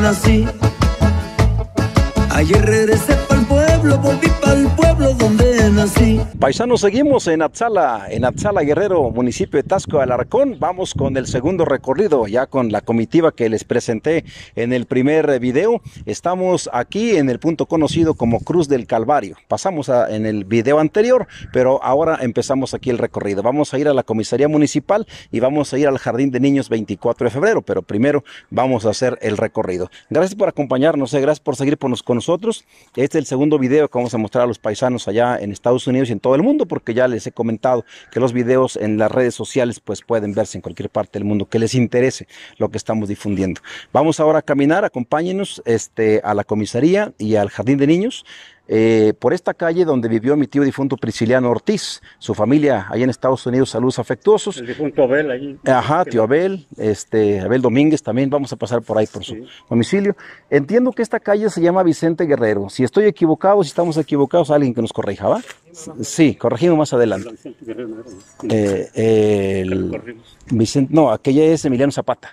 nací. Ayer regresé pa'l pueblo, volví pa'l pueblo donde nací. Paisanos, seguimos en Atzala Guerrero, municipio de Taxco de Alarcón. Vamos con el segundo recorrido, ya con la comitiva que les presenté en el primer video. Estamos aquí en el punto conocido como Cruz del Calvario. Pasamos en el video anterior, pero ahora empezamos aquí el recorrido. Vamos a ir a la comisaría municipal y vamos a ir al Jardín de Niños 24 de febrero, pero primero vamos a hacer el recorrido. Gracias por acompañarnos, gracias por seguir con nosotros. Este es el segundo video que vamos a mostrar a los paisanos allá en Estados Unidos y en todo el mundo, porque ya les he comentado que los videos en las redes sociales pues pueden verse en cualquier parte del mundo que les interese lo que estamos difundiendo. Vamos ahora a caminar, acompáñenos a la comisaría y al Jardín de Niños. Por esta calle donde vivió mi tío difunto Prisciliano Ortiz, su familia allá en Estados Unidos, saludos afectuosos. El difunto Abel allí. Ajá, tío Abel, Abel Domínguez también, vamos a pasar por ahí por su domicilio. Entiendo que esta calle se llama Vicente Guerrero. Si estoy equivocado, si estamos equivocados, alguien que nos corrija, ¿va? Sí, corregimos más adelante. Vicente, no, aquella es Emiliano Zapata.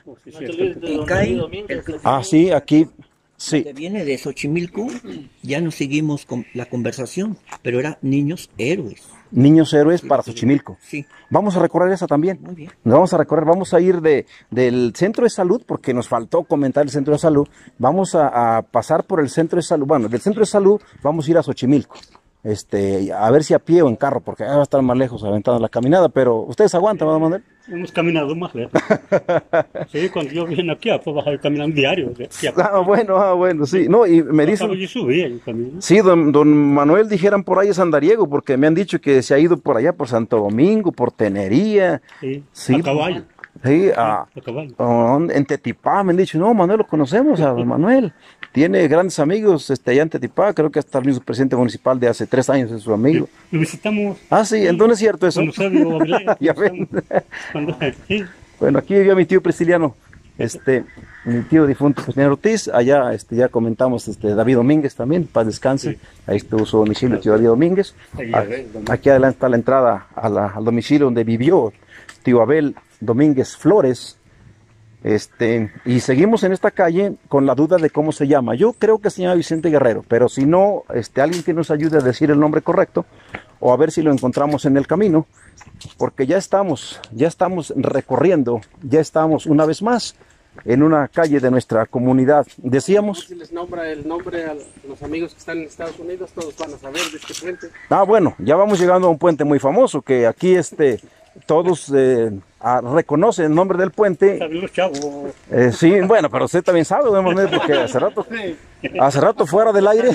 Ah, sí, aquí. Sí. Que viene de Xochimilco, ya nos seguimos con la conversación, pero era Niños Héroes. Niños Héroes para Xochimilco. Sí. Vamos a recorrer esa también. Muy bien. Nos vamos a recorrer, vamos a ir del centro de salud, porque nos faltó comentar el centro de salud. Vamos a pasar por el centro de salud. Bueno, del centro de salud vamos a ir a Xochimilco. A ver si a pie o en carro, porque va a estar más lejos aventando la caminada, pero ustedes aguantan, ¿verdad, Manuel? Hemos caminado más lejos. Sí, cuando yo vine aquí, pues bajaba caminando diario. Bueno, sí. No, y me dicen. Yo subía el camino. Sí, don Manuel, dijeran por ahí es andariego, porque me han dicho que se ha ido por allá, por Santo Domingo, por Tenería. Sí, a caballo. Sí, a caballo. En Tetipá me han dicho, no, Manuel, lo conocemos a don Manuel. Tiene grandes amigos allá en Tetipá, creo que hasta el mismo presidente municipal de hace 3 años es su amigo. Lo visitamos. Ah, sí, entonces es cierto eso. Ya ven. Bueno, aquí vivía mi tío Prisciliano, mi tío difunto Prisciliano Ortiz, allá ya comentamos David Domínguez también, paz descanse, sí. Ahí estuvo su domicilio, tío David Domínguez. Aquí adelante está la entrada al domicilio donde vivió tío Abel Domínguez Flores. Y seguimos en esta calle con la duda de cómo se llama. Yo creo que se llama Vicente Guerrero, pero si no, alguien que nos ayude a decir el nombre correcto, o a ver si lo encontramos en el camino, porque ya estamos recorriendo, ya estamos una vez más en una calle de nuestra comunidad. Decíamos. Si les nombra el nombre a los amigos que están en Estados Unidos, todos van a saber de este puente. Ah, bueno, ya vamos llegando a un puente muy famoso, que aquí todos reconocen el nombre del puente. Sí, bueno, pero usted también sabe, porque hace rato fuera del aire,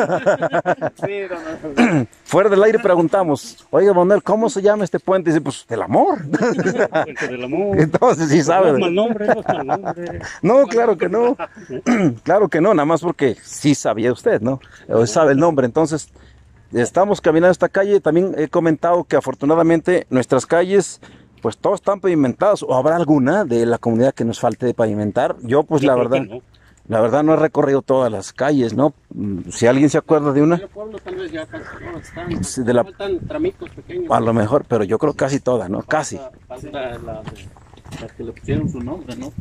fuera del aire preguntamos, oiga, Manuel, ¿cómo se llama este puente? Y dice, pues, del amor. Puente del amor. Entonces sí sabe. No es mal nombre. No, claro que no. Claro que no, nada más porque sí sabía usted, ¿no? O sabe el nombre, entonces. Estamos caminando esta calle, también he comentado que afortunadamente nuestras calles, pues todas están pavimentadas, o habrá alguna de la comunidad que nos falte de pavimentar. Yo pues la verdad no he recorrido todas las calles, ¿no? Si alguien se acuerda de una. En el pueblo tal vez ya casi todas están, faltan tramitos pequeños. A lo mejor, pero yo creo casi todas, ¿no? Casi. Falta las que le pusieron su nombre, ¿no?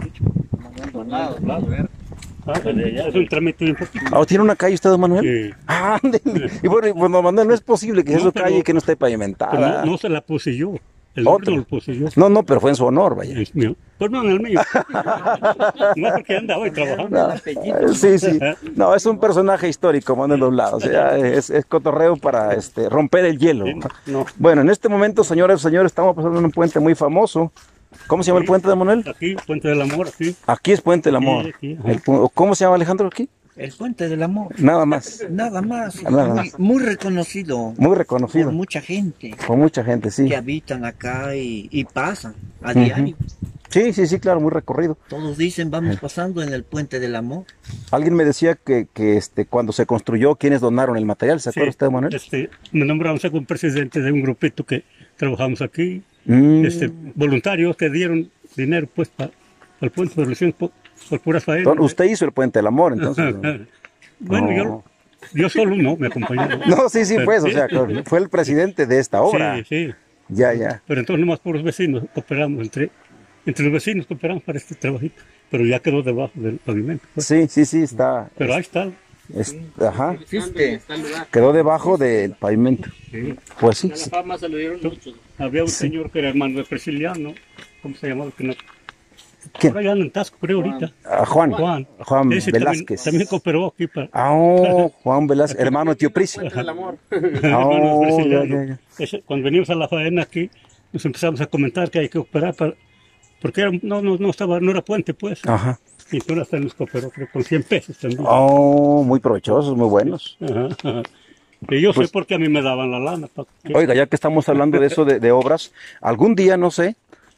Es un trámite un poquito. ¿Tiene una calle usted, don Manuel? Sí. Ah, y bueno, don Manuel, no es posible que sea su calle que no esté pavimentada. No se la puse yo. El nombre no lo puse yo. No, pero fue en su honor, vaya. Es mío. Pues no, en el mío. No porque anda hoy trabajando. Sí. No, es un personaje histórico, Manuel Doblado. O sea, es cotorreo para romper el hielo. No. Bueno, en este momento, señores, estamos pasando en un puente muy famoso. ¿Cómo se llama el puente de Manuel? Aquí, Puente del Amor, aquí. Aquí es Puente del Amor. Sí, ¿Cómo se llama, Alejandro, aquí? El Puente del Amor. Nada más. Nada más. Nada más. Muy reconocido. Muy reconocido. Por mucha gente. Por mucha gente, sí. Que habitan acá y pasan a diario. Sí, claro, muy recorrido. Todos dicen, vamos pasando en el Puente del Amor. Alguien me decía que cuando se construyó, ¿quiénes donaron el material? ¿Se acuerda usted, Manuel? Me nombraron como presidente de un grupito que trabajamos aquí. Voluntarios que dieron dinero pues para el puente de relaciones por puras faenas. Usted hizo el Puente del Amor, entonces. Bueno, yo solo no, me acompañó. No, sí, pues, o sea, fue el presidente de esta obra. Sí. Ya. Pero entonces nomás por los vecinos cooperamos, entre los vecinos cooperamos para este trabajito. pero ya quedó debajo del pavimento. Pues. Sí, sí, sí, está. Pero ahí está. Ajá. Existe. Está el lugar. Quedó debajo del pavimento. Sí. Pues sí. A la fama se lo dieron muchos. Había un señor que era hermano de Prisciliano, ¿cómo se llamaba? Que no, ¿Quién? por allá en Tasco, creo ahorita. Juan. Juan. Ese Velázquez. También cooperó aquí para... Juan Velázquez, hermano de Tío Prisco. Puente del amor. hermano de Prisciliano. Ya. Cuando venimos a la faena aquí, nos empezamos a comentar que hay que operar porque no era puente, pues. Ajá. Y entonces hasta nos cooperó, creo, con 100 pesos también. Muy provechosos, muy buenos. Ajá. Y yo sé porque a mí me daban la lana. Oiga, ya que estamos hablando de eso de obras, algún día, no sé,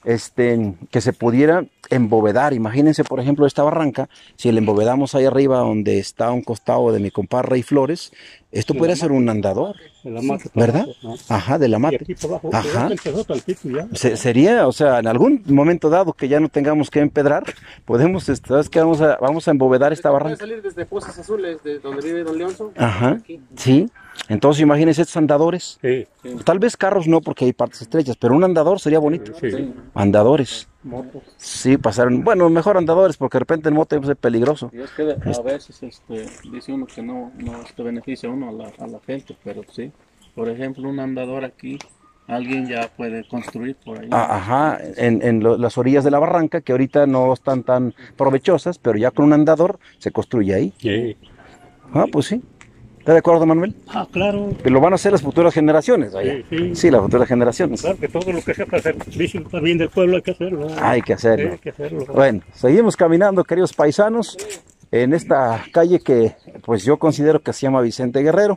que se pudiera embovedar. Imagínense, por ejemplo, esta barranca, si la embovedamos ahí arriba donde está a un costado de mi compadre Rey Flores, esto podría ser un andador, De la mata, ¿verdad? ¿no? Ajá, de la Y mata. aquí por abajo, Ajá. ya empezó tantito ya. Sería, o sea, en algún momento dado que ya no tengamos que empedrar, podemos, ¿sabes qué? Vamos a embovedar esta Puede barranca. salir desde Pozas Azules, de donde vive Don Leonzo. Ajá, Aquí. sí. Entonces imagínense estos andadores. Sí, Tal vez carros no, porque hay partes estrechas, pero un andador sería bonito. sí. Andadores. Motos. Sí, pasaron. Bueno, mejor andadores, porque de repente el moto es peligroso. Y es que a veces dice uno que no beneficia uno a la gente, pero sí. Por ejemplo, un andador aquí, alguien ya puede construir por ahí. Ajá, las orillas de la barranca, que ahorita no están tan provechosas, pero ya con un andador se construye ahí. Sí. Pues sí. ¿Está de acuerdo, Manuel? Claro. Que lo van a hacer las futuras generaciones. Vaya. Sí. Sí, las futuras generaciones. Claro que todo lo que sea para servicio para bien del pueblo hay que hacerlo. Hay que hacerlo. Hay que hacerlo. Bueno, seguimos caminando, queridos paisanos, en esta calle que pues yo considero que se llama Vicente Guerrero,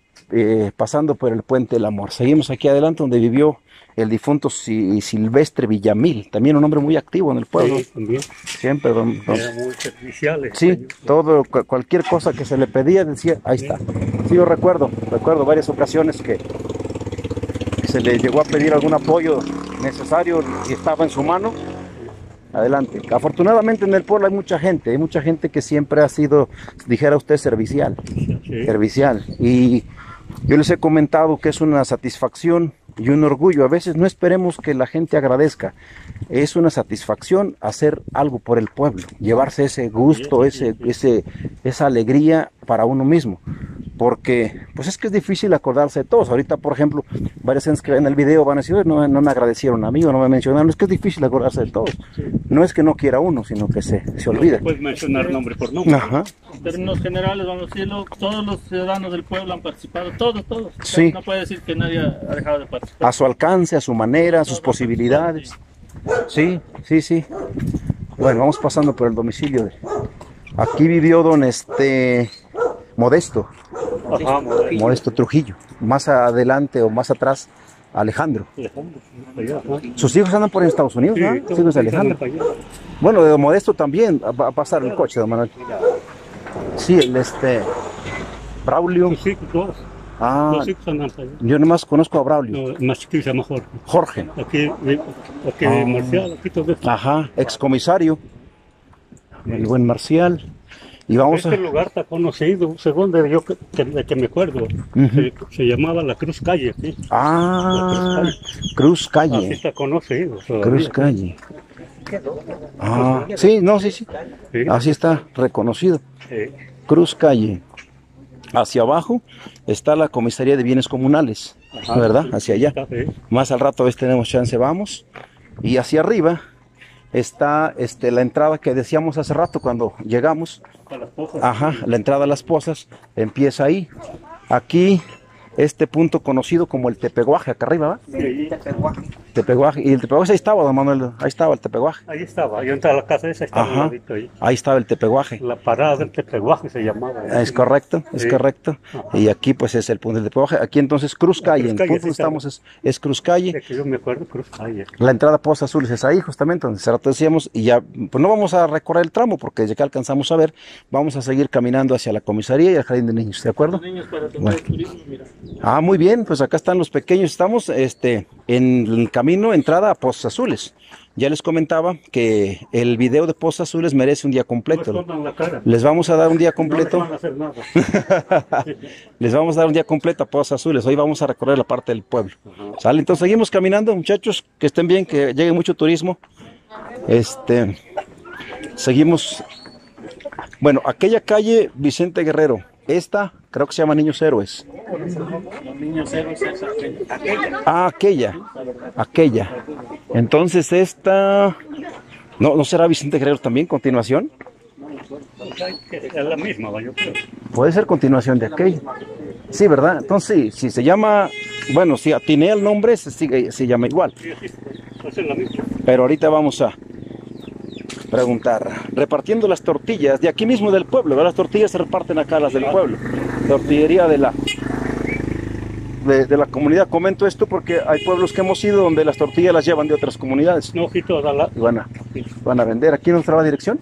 pasando por el Puente del Amor. Seguimos aquí adelante donde vivió el difunto Silvestre Villamil, también un hombre muy activo en el pueblo. Sí, también. Siempre, Era muy servicial. Sí, todo, cualquier cosa que se le pedía, decía, ahí está. Sí, yo recuerdo varias ocasiones que se le llegó a pedir algún apoyo necesario y estaba en su mano. Adelante. Afortunadamente en el pueblo hay mucha gente que siempre ha sido, dijera usted, servicial. Sí. Servicial. Y yo les he comentado que es una satisfacción y un orgullo. A veces no esperemos que la gente agradezca. Es una satisfacción hacer algo por el pueblo, llevarse ese gusto, esa alegría para uno mismo. Porque pues es que es difícil acordarse de todos. Ahorita, por ejemplo, varias veces que ven el video van a decir, no me agradecieron a mí o no me mencionaron. Es que es difícil acordarse de todos. No es que no quiera uno, sino que se olvida. Puedes mencionar nombre por nombre. Ajá. En términos generales, vamos a decirlo, todos los ciudadanos del pueblo han participado, todos. Sí. No puede decir que nadie ha dejado de participar. A su alcance, a su manera, a sus posibilidades. Sí. Bueno, vamos pasando por el domicilio. Aquí vivió don Modesto. Ajá, Modesto Trujillo. Más adelante o más atrás, Alejandro. Sus hijos andan por Estados Unidos, ¿no? Los hijos de Alejandro. Bueno, de don Modesto también va a pasar el coche, don Manuel. Sí, Braulio. Sí, dos. Dos hijos andan para allá. Yo nomás conozco a Braulio. No, más chiquito se llama Jorge. Jorge. Aquí Marcial, aquí todo esto. Ajá, excomisario. El buen Marcial. Y vamos Este lugar está conocido, según de que me acuerdo, se llamaba la Cruz Calle. ¿Sí? Cruz Calle. Así está conocido. Cruz Calle. Sí. Sí. Así está reconocido. Sí. Cruz Calle. Hacia abajo está la Comisaría de Bienes Comunales, ¿verdad? Hacia allá. Sí. Más al rato tenemos chance, vamos. Y hacia arriba está la entrada que decíamos hace rato cuando llegamos. Para las pozas. Ajá, la entrada a las pozas empieza ahí. Aquí, este punto conocido como el Tepeguaje, acá arriba, ¿va? Sí. Tepeguaje. Y el Tepeguaje ahí estaba, don Manuel, ahí estaba el Tepeguaje. Ahí estaba, yo entraba a la casa esa, estaba Ajá. un ladito ahí. Ahí estaba el Tepeguaje. La parada del Tepeguaje se llamaba. Es correcto, es Sí. correcto. Y aquí pues es el punto del Tepeguaje. Aquí entonces Cruz Calle, Cruz en el Calle, punto sí donde estamos es Cruz Calle. De que yo me acuerdo, Cruz Calle. La entrada a Pozas Azules es ahí justamente, donde hace rato decíamos, y ya pues no vamos a recorrer el tramo porque ya que alcanzamos a ver, vamos a seguir caminando hacia la comisaría y al jardín de niños, ¿de acuerdo? Los niños para tener el turismo, mira. Muy bien, pues acá están los pequeños, estamos en el camino entrada a Pozas Azules. Ya les comentaba que el video de Pozas Azules merece un día No completo. escondan la cara. Les vamos a dar un día No les completo. van a hacer nada. Les vamos a dar un día completo a Pozas Azules. Hoy vamos a recorrer la parte del pueblo. ¿Sale? Entonces seguimos caminando, muchachos. Que estén bien, que llegue mucho turismo. Seguimos. Bueno, aquella calle Vicente Guerrero. Esta creo que se llama Niños Héroes. Los niños héroes es aquella. Ah, aquella. Entonces esta... ¿No será Vicente Guerrero también, continuación? Es la misma, yo creo. Puede ser continuación de aquella. Sí, ¿verdad? Entonces, sí, si se llama... Bueno, si atiné el nombre, se llama igual. Sí, pues es la misma. Pero ahorita vamos a preguntar. Repartiendo las tortillas de aquí mismo del pueblo, ¿verdad? Las tortillas se reparten acá, las del pueblo. Tortillería de la comunidad. Comento esto porque hay pueblos que hemos ido donde las tortillas las llevan de otras comunidades. No, aquí toda la... Y van a vender. ¿Aquí no está la dirección?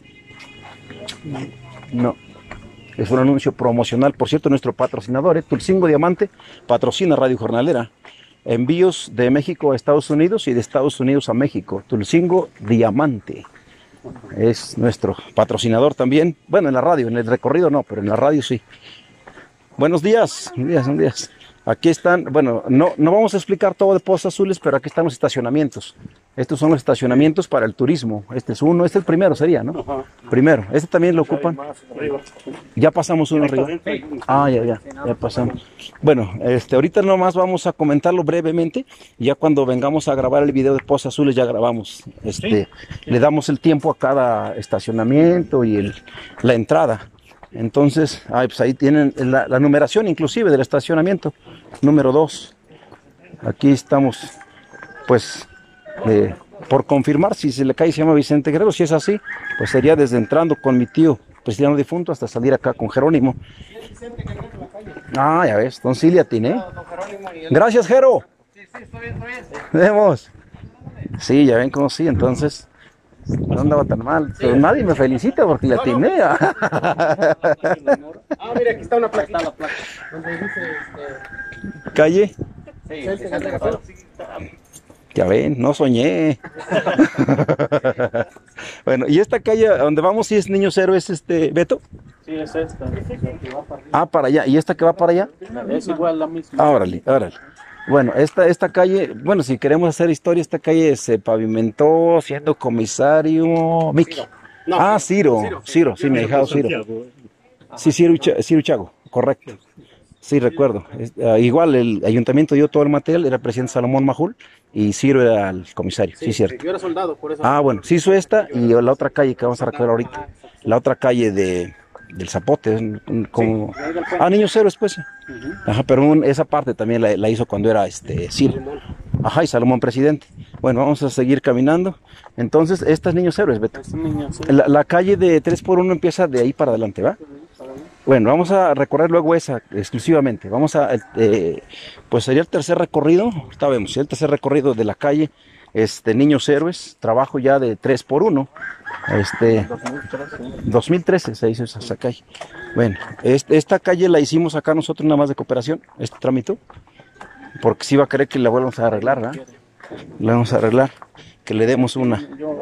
No. Es un anuncio promocional. Por cierto, nuestro patrocinador, Tulcingo Diamante, patrocina Radio Jornalera. Envíos de México a Estados Unidos y de Estados Unidos a México. Tulcingo Diamante es nuestro patrocinador también. Bueno, en la radio, en el recorrido no, pero en la radio sí. Buenos días. Buenos días. Aquí están, bueno, no vamos a explicar todo de Pozas Azules, pero aquí están los estacionamientos. Estos son los estacionamientos para el turismo. Este es uno, este es el primero sería, ¿no? Ajá. Primero, este también lo ocupan. Arriba. Ya pasamos uno arriba. Ah, ya pasamos. Bueno, ahorita nomás vamos a comentarlo brevemente. Ya cuando vengamos a grabar el video de Pozas Azules ya grabamos. Le damos el tiempo a cada estacionamiento y la entrada. Entonces, pues ahí tienen la numeración inclusive del estacionamiento. Número 2. Aquí estamos, pues, por confirmar si se le cae se llama Vicente Guerrero. Si es así, pues sería desde entrando con mi tío, pues ya no difunto, hasta salir acá con Jerónimo. Ah, ya ves, don Silvia tiene. Gracias, Jero. Sí, está bien. Vemos. Sí, ya ven cómo sí, entonces no andaba tan mal. Pero nadie me felicita porque le atiné. Ah, mira, aquí está una plaquita. Donde dice, Calle. sí, Ya ven, no soñé. Bueno, y esta calle donde vamos, sí es Niños Héroes, Beto. Sí, es esta. Ah, para allá. ¿Y esta que va para allá? Es igual la misma. Ah, órale. Bueno, esta calle, bueno, si queremos hacer historia, esta calle se pavimentó siendo comisario Miki. No, Ciro, sí, mi ahijado Ciro. Sí, Ciro Chago, correcto. Sí, recuerdo. Igual el ayuntamiento dio todo el material, era el presidente Salomón Majul y Ciro era el comisario, sí, cierto. Yo era soldado, por eso. Ah, bueno, sí hizo esta y la otra calle que vamos a recorrer ahorita. La otra calle del Zapote, como... Niños Héroes, pues. Ajá, pero esa parte también la hizo cuando era Ciro. Ajá, y Salomón presidente. Bueno, vamos a seguir caminando. Entonces, esta es Niños Héroes, Beto. La calle de 3x1 empieza de ahí para adelante, ¿va? Bueno, vamos a recorrer luego esa exclusivamente. Vamos a, pues sería el tercer recorrido. Ahorita vemos, el tercer recorrido de la calle Niños Héroes. Trabajo ya de 3x1. 2013 se hizo esa calle. Bueno, esta calle la hicimos acá nosotros nada más de cooperación, este trámite. Porque si va a querer que la vuelvamos a arreglar, ¿verdad? La vamos a arreglar, que le demos una.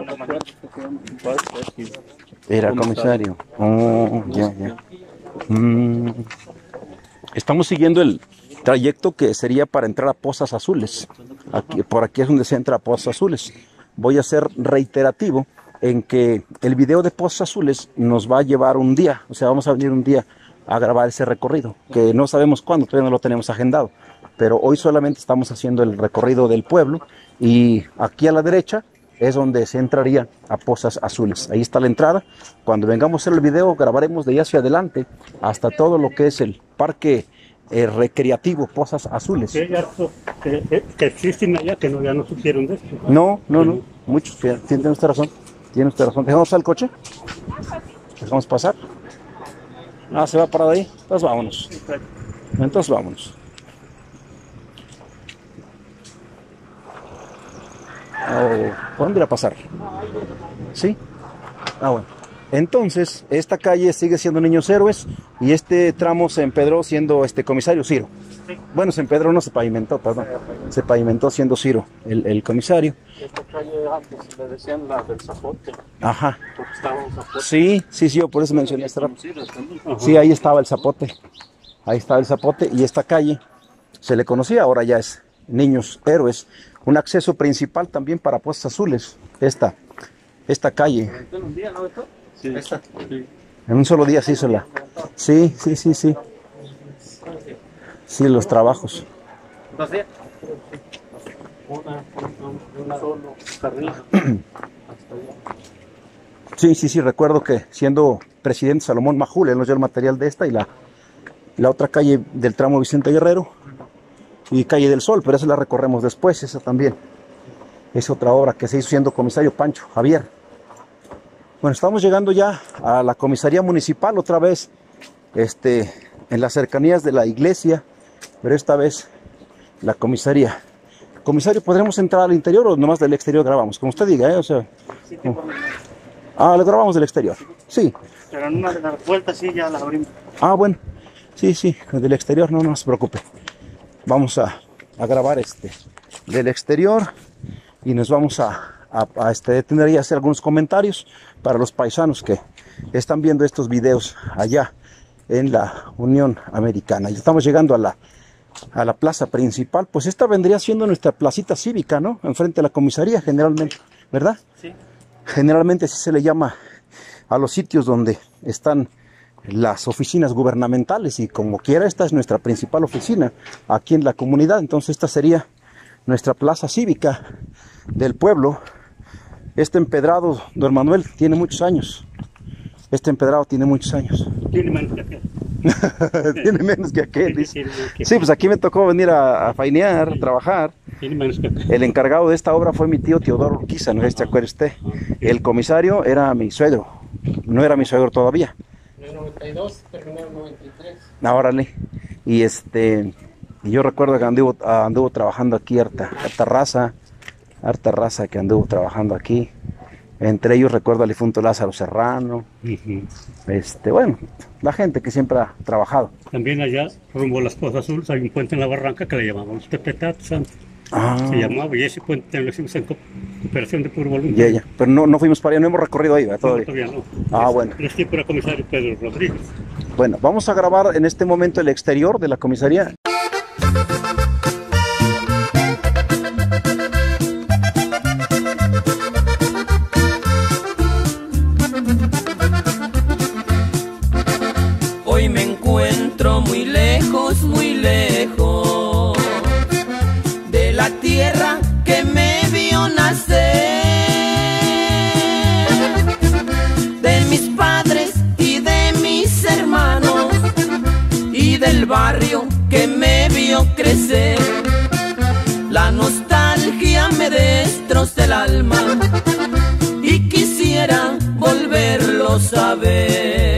Era comisario. Oh, ya. Estamos siguiendo el trayecto que sería para entrar a Pozas Azules. Por aquí es donde se entra a Pozas Azules. Voy a ser reiterativo en que el video de Pozas Azules nos va a llevar un día. O sea, vamos a venir un día a grabar ese recorrido, que no sabemos cuándo, todavía no lo tenemos agendado. Pero hoy solamente estamos haciendo el recorrido del pueblo y aquí a la derecha es donde se entraría a Pozas Azules. Ahí está la entrada. Cuando vengamos a hacer el video grabaremos de ahí hacia adelante hasta todo lo que es el parque recreativo Pozas Azules. Sí, que existen allá que ya no supieron de esto. No. Muchos. Tiene usted razón. ¿Dejamos al coche? ¿Dejamos pasar? Se va parado ahí. Entonces vámonos. ¿Por dónde irá a pasar? ¿Sí? Bueno. Entonces, esta calle sigue siendo Niños Héroes y este tramo se empedró siendo comisario Ciro. Bueno, se empedró, no se pavimentó, perdón. Se pavimentó siendo Ciro, el comisario. Esta calle antes le decían la del Zapote. Ajá. Porque estaba un zapote. Sí, yo por eso mencioné este rato. Sí, ahí estaba el Zapote. Ahí estaba el Zapote y esta calle se le conocía, ahora ya es Niños Héroes. Un acceso principal también para Pozas Azules. Esta esta calle. ¿En un día, no, esto? Sí. Esta. Sí. En un solo día se hizo la... Sí. Sí, los trabajos. ¿2 días? Una solo carril. Sí, recuerdo que siendo presidente Salomón Majul, él nos dio el material de esta y la otra calle del tramo Vicente Guerrero y Calle del Sol, pero esa la recorremos después, esa también. Es otra obra que se hizo siendo comisario Pancho Javier. Bueno, estamos llegando ya a la comisaría municipal otra vez, en las cercanías de la iglesia, pero esta vez la comisaría. Comisario, ¿podremos entrar al interior o nomás del exterior grabamos? Como usted diga, ¿eh? O sea, lo grabamos del exterior. Sí. Pero en una de las vueltas sí ya la abrimos. Bueno. Sí, del exterior no se preocupe. Vamos a grabar del exterior y nos vamos a detener y hacer algunos comentarios para los paisanos que están viendo estos videos allá en la Unión Americana. Ya estamos llegando a la plaza principal, pues esta vendría siendo nuestra placita cívica, ¿no? Enfrente de la comisaría generalmente, ¿verdad? Sí. Generalmente así se le llama a los sitios donde están las oficinas gubernamentales y como quiera esta es nuestra principal oficina aquí en la comunidad. Entonces esta sería nuestra plaza cívica del pueblo. Este empedrado, don Manuel, tiene muchos años. Este empedrado tiene muchos años. Tiene menos que aquel. Tiene menos que aquel, dice. Sí, pues aquí me tocó venir a fainear, a trabajar. Tiene menos que aquel. El encargado de esta obra fue mi tío Teodoro Urquiza, no sé si se acuerda usted. El comisario era mi suegro, no era mi suegro todavía. En el 92, terminó en el 93. Órale. Y yo recuerdo que anduvo trabajando aquí harta raza que anduvo trabajando aquí. Entre ellos recuerdo al difunto Lázaro Serrano. Bueno, la gente que siempre ha trabajado. También allá, rumbo a las Pozas Azules, hay un puente en la barranca que le llamamos Tepetats antes. Se llamaba, y ese puente lo hicimos en cooperación de puro volumen. Ya. Pero no fuimos para allá, no hemos recorrido ahí, ¿verdad? Todavía no. Bueno. El tiempo era comisario Pedro Rodríguez. Bueno, vamos a grabar en este momento el exterior de la comisaría. Hoy me encuentro muy lejos de la tierra que me vio nacer, de mis padres y de mis hermanos y del barrio que me vio crecer. La nostalgia me destroza el alma y quisiera volverlos a ver.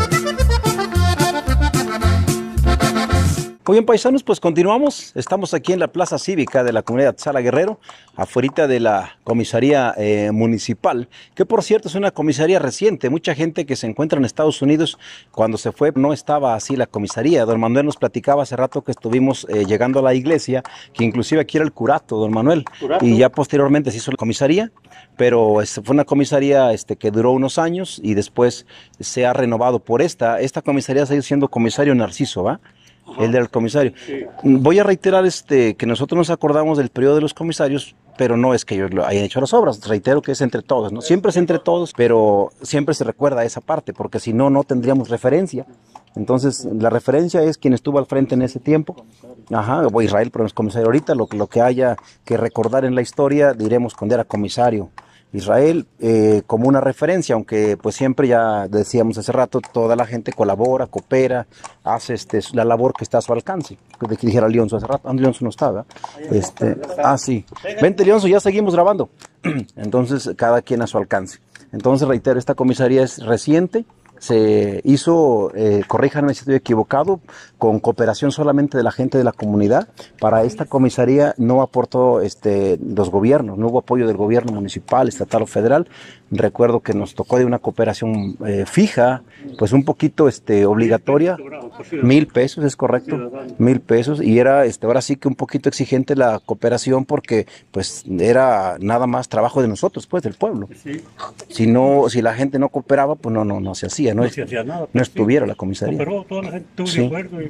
Muy bien, paisanos, pues continuamos. Estamos aquí en la plaza cívica de la comunidad Atzala Guerrero, afuera de la comisaría municipal, que por cierto es una comisaría reciente. Mucha gente que se encuentra en Estados Unidos, cuando se fue no estaba así la comisaría. Don Manuel nos platicaba hace rato que estuvimos llegando a la iglesia, que inclusive aquí era el curato, don Manuel, y ya posteriormente se hizo la comisaría, pero fue una comisaría que duró unos años y después se ha renovado por esta comisaría se ha ido siendo comisario Narciso, ¿va? El del comisario. Sí. Voy a reiterar que nosotros nos acordamos del periodo de los comisarios, pero no es que ellos lo hayan hecho las obras. Reitero que es entre todos, ¿no? Siempre es entre todos, pero siempre se recuerda esa parte, porque si no, no tendríamos referencia. Entonces, la referencia es quien estuvo al frente en ese tiempo. Israel, pero no es comisario ahorita. Lo que haya que recordar en la historia, diremos cuando era comisario Israel, como una referencia, aunque pues siempre ya decíamos hace rato, toda la gente colabora, coopera, hace la labor que está a su alcance, que dijera Leonzo hace rato. Leonzo no estaba. Sí. Vente, Leonzo, ya seguimos grabando. Entonces, cada quien a su alcance. Entonces, reitero, esta comisaría es reciente. Se hizo, corríjanme si estoy equivocado, con cooperación solamente de la gente de la comunidad. Para esta comisaría no aportó los gobiernos, no hubo apoyo del gobierno municipal, estatal o federal. Recuerdo que nos tocó de una cooperación fija, pues un poquito obligatoria, 1,000 pesos, es correcto, 1,000 pesos, y era ahora sí que un poquito exigente la cooperación porque pues era nada más trabajo de nosotros, pues del pueblo. Si la gente no cooperaba, pues no se hacía. No, se hacía nada, no estuviera la comisaría. Pero toda la gente estuvo de acuerdo.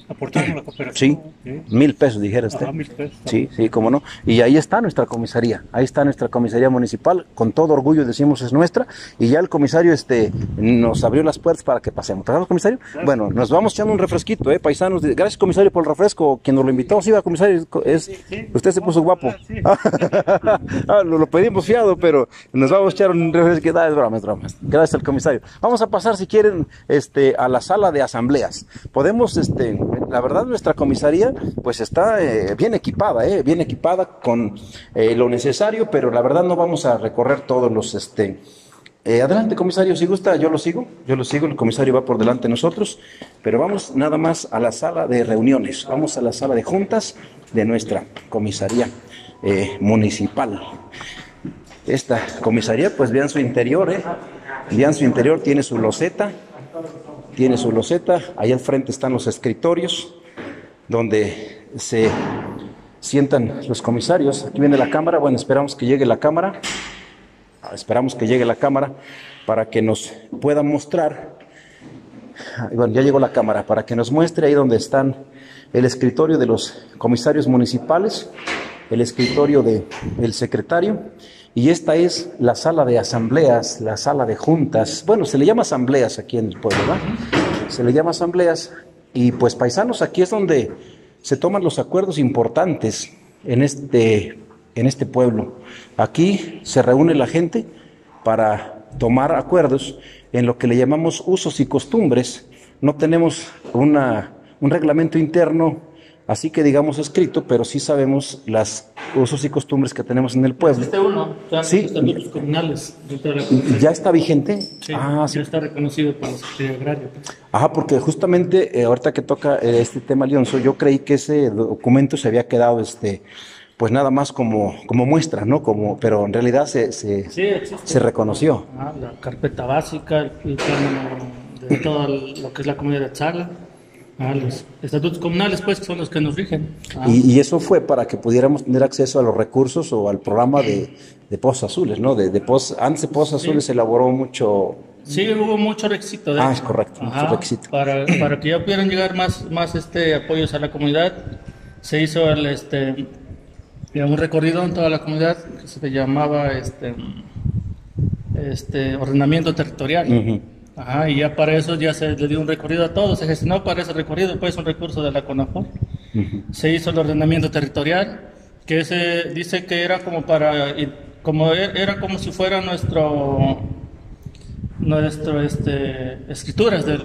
aportaron a la cooperación. Sí, 1,000 pesos, dijera usted. Ajá, 1,000 pesos. Sí, sí, cómo no. Y ahí está nuestra comisaría, ahí está nuestra comisaría municipal, con todo orgullo decimos es nuestra, y ya el comisario nos abrió las puertas para que pasemos. ¿Te acuerdas, comisario? Gracias. Bueno, nos vamos echando un refresquito, paisanos. Gracias, comisario, por el refresco. Quien nos lo invitó, sí, va, comisario, usted se puso guapo. Lo pedimos fiado, pero nos vamos a echar un refresco. Es broma, es broma. Gracias al comisario. Vamos a pasar, si quieren, a la sala de asambleas. Podemos, la verdad, nuestra comisaría, pues está bien equipada con lo necesario, pero la verdad no vamos a recorrer todos los, adelante, comisario, si gusta, yo lo sigo, el comisario va por delante de nosotros, pero vamos nada más a la sala de reuniones, vamos a la sala de juntas de nuestra comisaría municipal. Esta comisaría, pues vean su interior, tiene su loseta, ahí al frente están los escritorios, donde se sientan los comisarios. Aquí viene la cámara, bueno, esperamos que llegue la cámara para que nos pueda mostrar. Bueno, ya llegó la cámara, para que nos muestre ahí donde están el escritorio de los comisarios municipales, el escritorio del secretario, y esta es la sala de asambleas, la sala de juntas. Bueno, se le llama asambleas aquí en el pueblo, ¿verdad? Se le llama asambleas, y pues paisanos, aquí es donde se toman los acuerdos importantes en este pueblo. Aquí se reúne la gente para tomar acuerdos en lo que le llamamos usos y costumbres. No tenemos un reglamento interno, así que digamos escrito, pero sí sabemos las usos y costumbres que tenemos en el pueblo. Existe uno, sí, estatutos comunales. ¿Ya está vigente? Sí, sí. Ya está reconocido por la Secretaría Agraria. Ajá, porque justamente ahorita que toca este tema, Leonzo, yo creí que ese documento se había quedado, pues nada más como muestra, ¿no? Pero en realidad se reconoció. La carpeta básica, el plano de todo lo que es la comunidad de Atzala. Los estatutos comunales, pues, son los que nos rigen. Y eso fue para que pudiéramos tener acceso a los recursos o al programa de Pozos Azules, ¿no? Antes de Pozos Azules se elaboró mucho. Sí, hubo mucho requisito. Es correcto, mucho requisito. Para que ya pudieran llegar más apoyos a la comunidad, se hizo un recorrido en toda la comunidad que se llamaba ordenamiento territorial. Uh-huh. Y ya para eso ya se le dio un recorrido a todos, se gestionó para ese recorrido, pues un recurso de la CONAFOR. Uh-huh. Se hizo el ordenamiento territorial, que se dice que era como era como si fuera nuestro escrituras de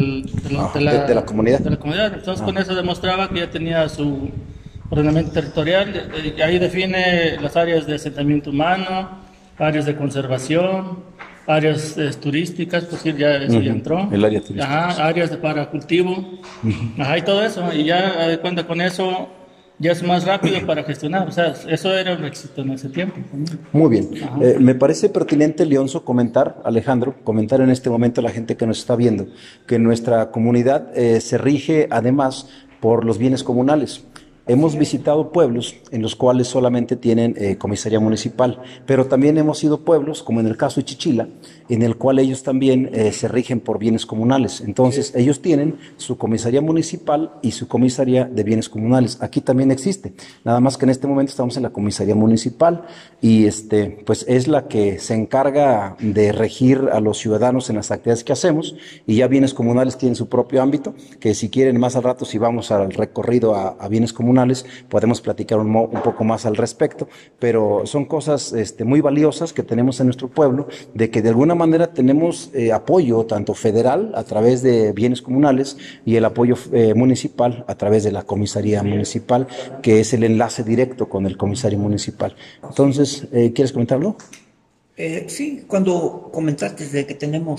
la comunidad. Entonces con eso demostraba que ya tenía su ordenamiento territorial, y ahí define las áreas de asentamiento humano, áreas de conservación, áreas turísticas, pues ya eso ya entró. El área turística. Áreas para cultivo, y todo eso, y ya de cuenta con eso ya es más rápido para gestionar, o sea, eso era un éxito en ese tiempo. Muy bien, me parece pertinente, Leonzo, Alejandro, comentar en este momento a la gente que nos está viendo, que nuestra comunidad se rige además por los bienes comunales. Hemos visitado pueblos en los cuales solamente tienen comisaría municipal, pero también hemos ido pueblos, como en el caso de Chichila, en el cual ellos también se rigen por bienes comunales. Entonces, ellos tienen su comisaría municipal y su comisaría de bienes comunales. Aquí también existe, nada más que en este momento estamos en la comisaría municipal y pues es la que se encarga de regir a los ciudadanos en las actividades que hacemos, y ya bienes comunales tienen su propio ámbito, que si quieren más al rato, si vamos al recorrido a bienes comunales, podemos platicar un poco más al respecto, pero son cosas muy valiosas que tenemos en nuestro pueblo, de que de alguna manera tenemos apoyo tanto federal a través de bienes comunales y el apoyo municipal a través de la comisaría municipal, que es el enlace directo con el comisario municipal. Entonces, ¿quieres comentarlo? Sí, cuando comentaste de que tenemos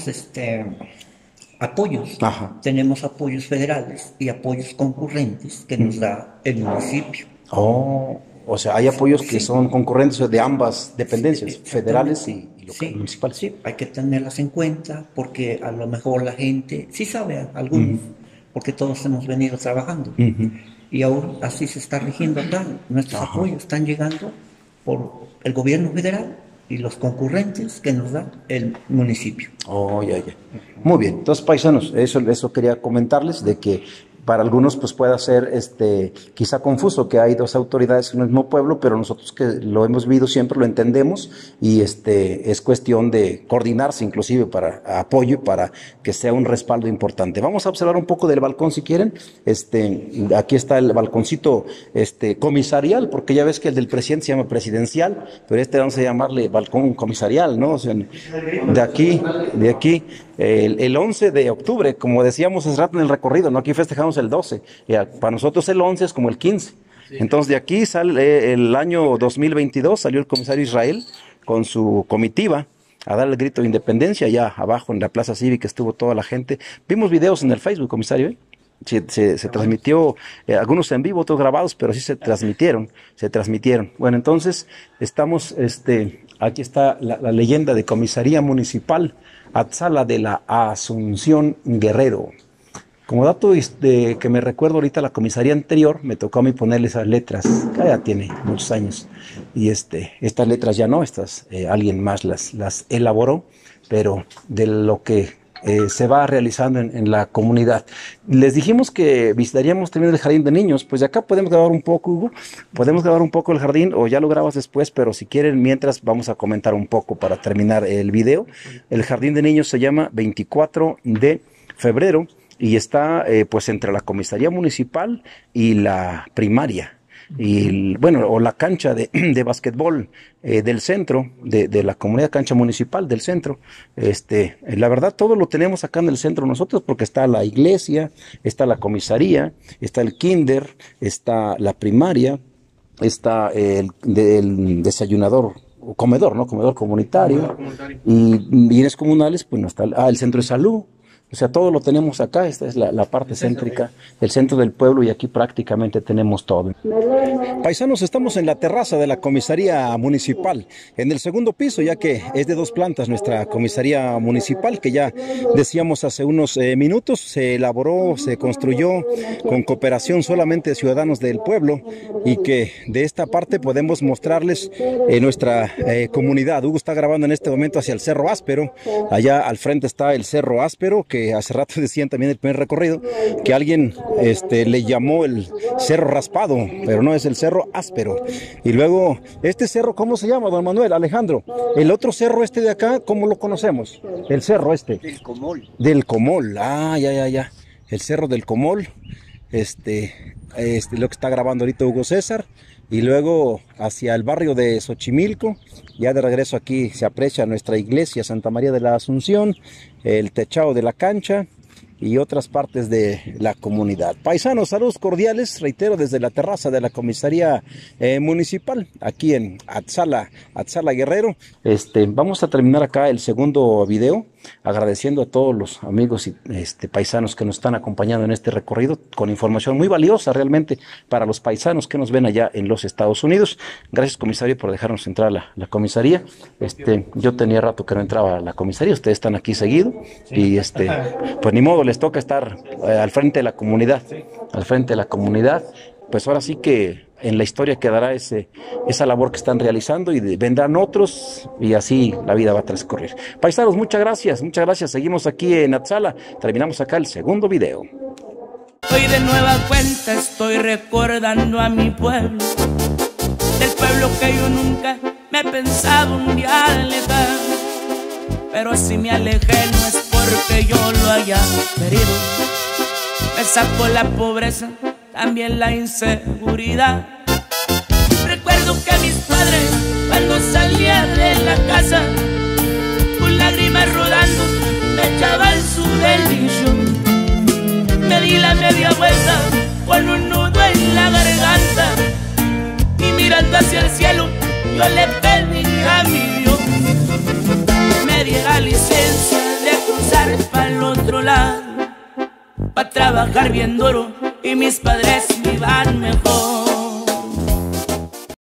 apoyos, tenemos apoyos federales y apoyos concurrentes que nos da el municipio. O sea, hay apoyos que son concurrentes de ambas dependencias, federales y municipales. Sí, hay que tenerlas en cuenta porque a lo mejor la gente sí sabe, algunos, porque todos hemos venido trabajando y aún así se está rigiendo acá. Nuestros apoyos están llegando por el gobierno federal y los concurrentes que nos da el municipio. Ya. Muy bien, entonces paisanos, eso quería comentarles, de que para algunos pues pueda ser quizá confuso que hay dos autoridades en el mismo pueblo, pero nosotros que lo hemos vivido siempre lo entendemos y es cuestión de coordinarse inclusive para apoyo y para que sea un respaldo importante. Vamos a observar un poco del balcón si quieren. Aquí está el balconcito comisarial, porque ya ves que el del presidente se llama presidencial, pero vamos a llamarle balcón comisarial, ¿no? O sea, de aquí, el 11 de octubre, como decíamos hace rato en el recorrido, ¿no? Aquí festejamos el 12, para nosotros el 11 es como el 15. Entonces de aquí sale el año 2022, salió el comisario Israel con su comitiva a dar el grito de independencia. Allá abajo en la plaza cívica estuvo toda la gente. Vimos videos en el Facebook, comisario, ¿eh? Se transmitió, algunos en vivo, otros grabados, pero sí se transmitieron. Bueno, entonces estamos, aquí está la leyenda de Comisaría Municipal Atzala de la Asunción Guerrero. Como dato que me recuerdo ahorita, la comisaría anterior me tocó a mí ponerle esas letras, que ya tiene muchos años, y estas letras ya no, alguien más las elaboró, pero de lo que se va realizando en la comunidad. Les dijimos que visitaríamos también el jardín de niños, pues de acá podemos grabar un poco, Hugo, podemos grabar un poco el jardín, o ya lo grabas después, pero si quieren, mientras vamos a comentar un poco para terminar el video. El jardín de niños se llama 24 de febrero y está pues entre la comisaría municipal y la primaria. Y bueno, o la cancha de básquetbol del centro, de la comunidad, cancha municipal del centro. La verdad, todo lo tenemos acá en el centro nosotros, porque está la iglesia, está la comisaría, está el kinder, está la primaria, está el desayunador, comedor, ¿no? Comedor comunitario. Y bienes comunales, pues no está el centro de salud. O sea, todo lo tenemos acá. Esta es la parte céntrica, el centro del pueblo, y aquí prácticamente tenemos todo. Paisanos, estamos en la terraza de la comisaría municipal, en el segundo piso, ya que es de 2 plantas nuestra comisaría municipal, que ya decíamos hace unos minutos, se elaboró, se construyó con cooperación solamente de ciudadanos del pueblo, y que de esta parte podemos mostrarles nuestra comunidad. Hugo está grabando en este momento hacia el Cerro Áspero. Allá al frente está el Cerro Áspero, que hace rato decían también el primer recorrido, que alguien le llamó el Cerro Raspado, pero no, es el Cerro Áspero. Y luego, este cerro, ¿cómo se llama, don Manuel, Alejandro? El otro cerro de acá, ¿cómo lo conocemos? El cerro Del Comol. Del Comol, ya. El Cerro del Comol, lo que está grabando ahorita Hugo César. Y luego hacia el barrio de Xochimilco, ya de regreso aquí se aprecia nuestra iglesia Santa María de la Asunción, el techado de la cancha y otras partes de la comunidad. Paisanos, saludos cordiales, reitero, desde la terraza de la comisaría municipal, aquí en Atzala Guerrero. Vamos a terminar acá el segundo video, agradeciendo a todos los amigos y paisanos que nos están acompañando en este recorrido, con información muy valiosa realmente para los paisanos que nos ven allá en los Estados Unidos. Gracias, comisario, por dejarnos entrar a la comisaría. Yo tenía rato que no entraba a la comisaría, ustedes están aquí seguido, y pues ni modo, les toca estar al frente de la comunidad, pues ahora sí que en la historia quedará esa labor que están realizando, y vendrán otros, y así la vida va a transcurrir. Paisanos, muchas gracias, seguimos aquí en Atzala, terminamos acá el segundo video. Hoy de nueva cuenta estoy recordando a mi pueblo, del pueblo que yo nunca me pensaba un día alejar, pero si me alejé no es porque yo lo haya querido, me sacó la pobreza, también la inseguridad. Recuerdo que mis padres, cuando salía de la casa, con lágrimas rodando, me echaban su bendición. Me di la media vuelta con un nudo en la garganta, y mirando hacia el cielo, yo le pedí a mi Dios que me diera licencia de cruzar para el otro lado, para trabajar bien duro y mis padres vivan mejor.